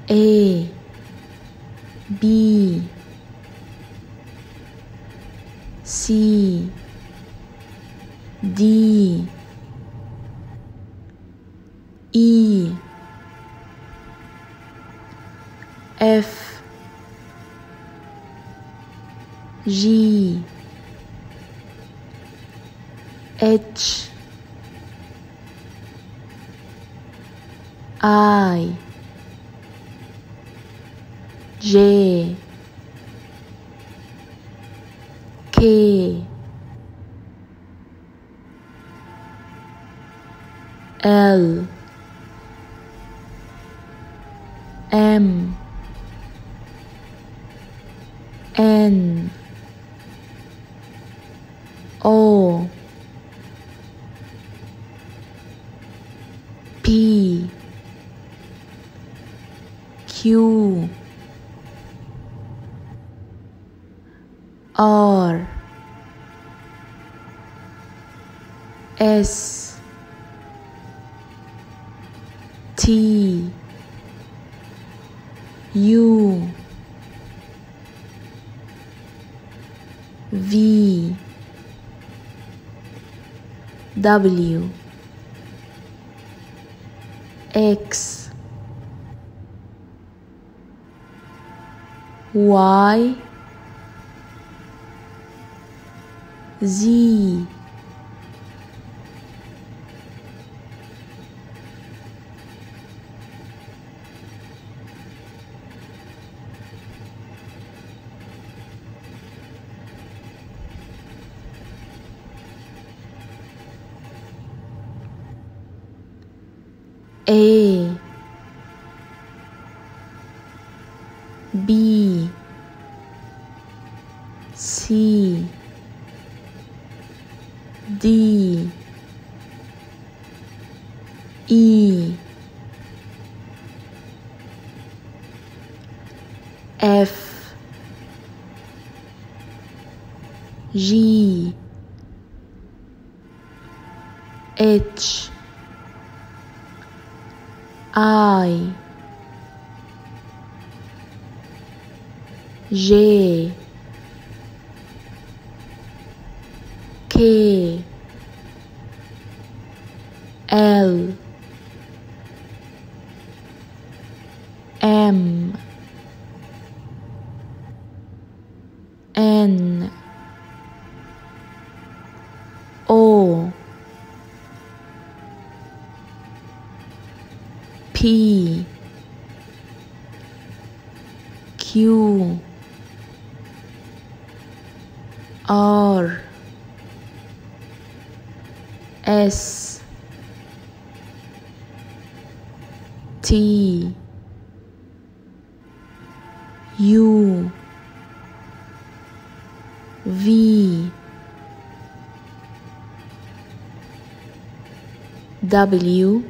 A B C D E F G H I J K L M N O P Q R S T U V W X Y Z A B C D E F G H I J K L M N O P Q R S T U V W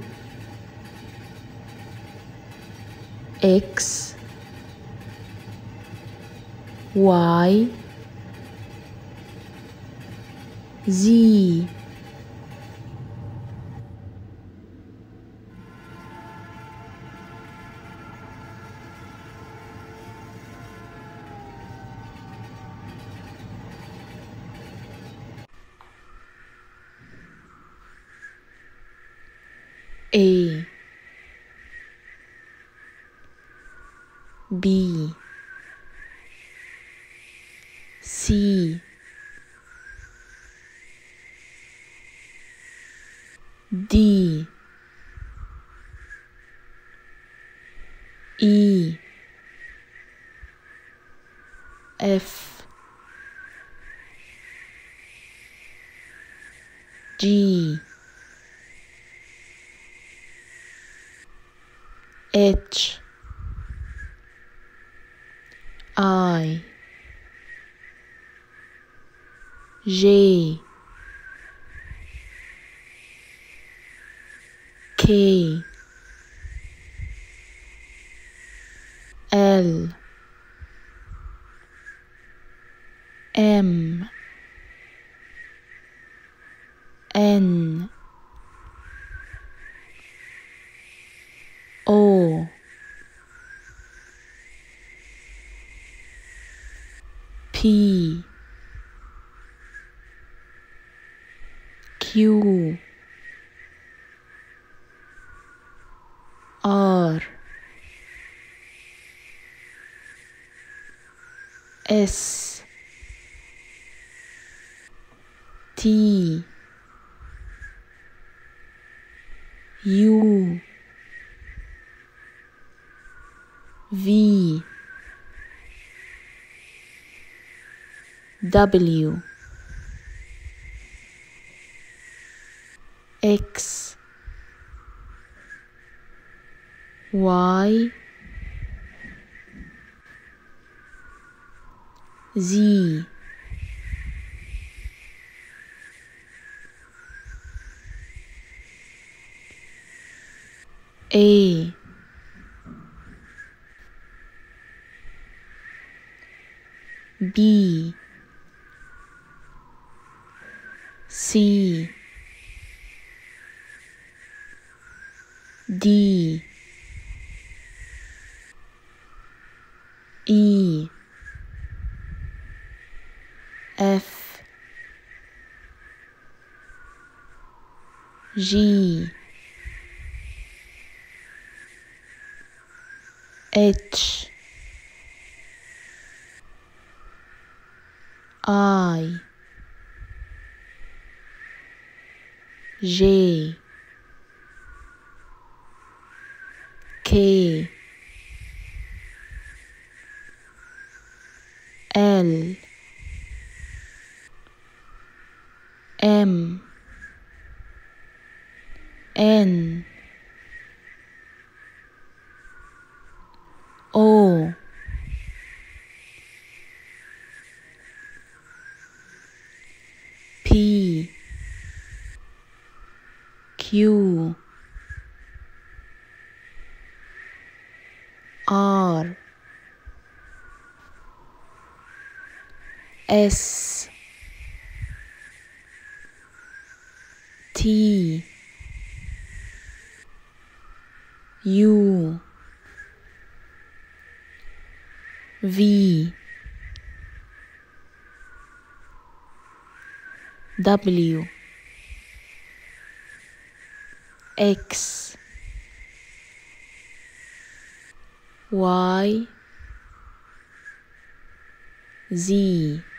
X Y Z A B C D E F G H I J K L M N O P Q R S T U V W X Y Z A B C D E F G H I J K L M N O P Q R S T U V W X Y Z